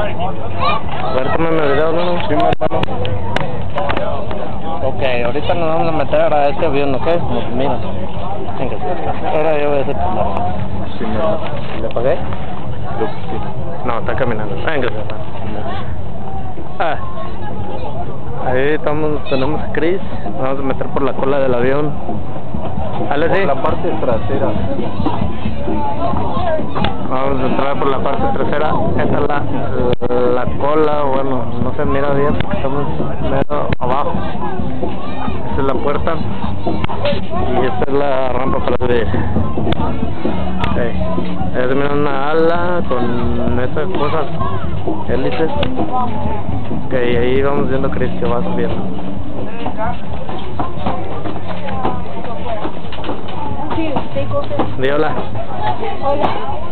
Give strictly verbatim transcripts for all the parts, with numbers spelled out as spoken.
A ver, tómame video, ¿no? Sí, mi hermano. Ok, ahorita nos vamos a meter a este avión, ¿ok? Mira. Ahora yo voy a hacer primero. Sí, mi hermano. ¿Le pagué? Creo que sí. No, está caminando. Venga, ah. Ahí estamos, tenemos a Chris. Vamos a meter por la cola del avión. Dale, sí. Por la parte trasera. Vamos a entrar por la parte trasera. Esta es la, la cola, bueno, no se mira bien, estamos medio abajo. Esta es la puerta y esta es la rampa para subir. Okay. Ahí se mira una ala con esas cosas, hélices. Ok, ahí vamos viendo a Chris que va subiendo. Di hola. Hola.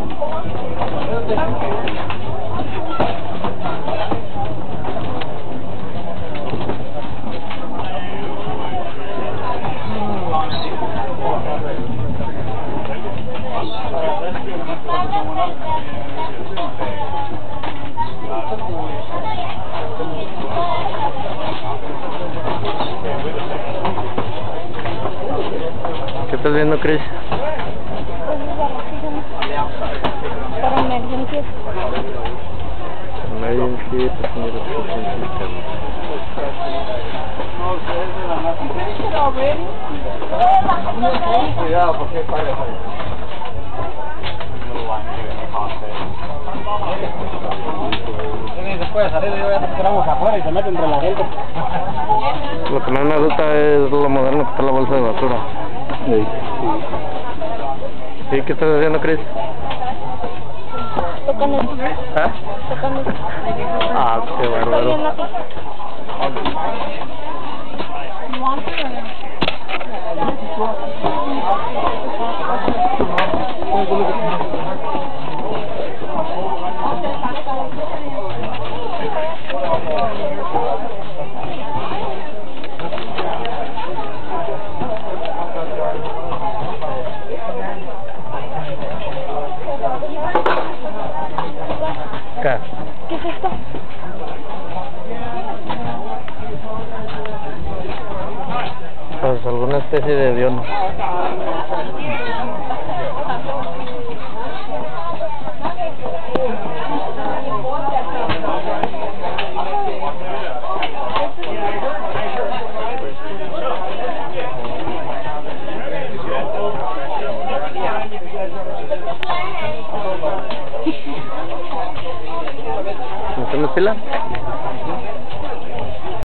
¿Qué estás viendo, Chris? Para emergencias. Emergency, passenger reception system. Cuidado, porque hay pares ahí. Después de salir, ya esperamos afuera y se mete entre la gente. Lo que más me gusta es lo moderno que está la bolsa de basura. Sí. ¿Sí? ¿Qué estás haciendo, Chris? Tocando. ¿Ah? Tocando. Ah, qué Estoy bárbaro. viendo aquí. ¿Qué? ¿Qué es esto? Pues alguna especie de avión. ¿No tienes pila?